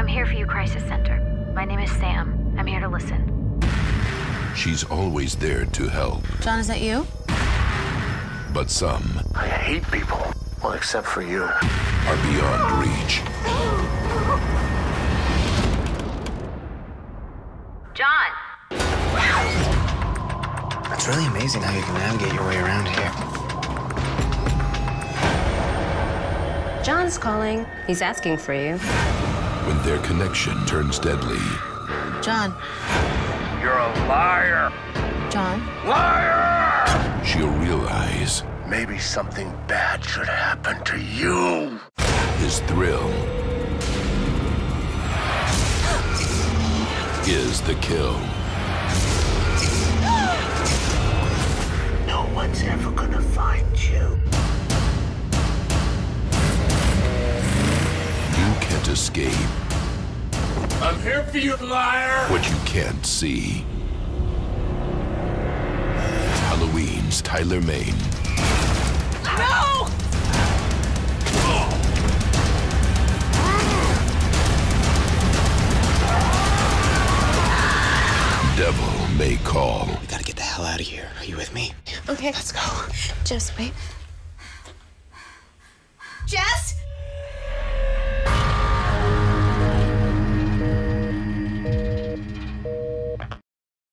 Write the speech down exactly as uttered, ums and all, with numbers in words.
here for you, Crisis Center. My name is Sam. I'm here to listen. She's always there to help. John, is that you? But some... I hate people. Well, except for you. ...are beyond reach. John! It's really amazing how you can navigate your way around here. John's calling. He's asking for you. When their connection turns deadly. John. You're a liar. John. Liar! She'll realize... maybe something bad should happen to you. His thrill... is the kill. No one's ever gonna find you. You can't escape I'm here for you, liar! what you can't see. Halloween's Tyler Mane. No! Devil May Call. We gotta get the hell out of here. Are you with me? Okay. Let's go. Just wait.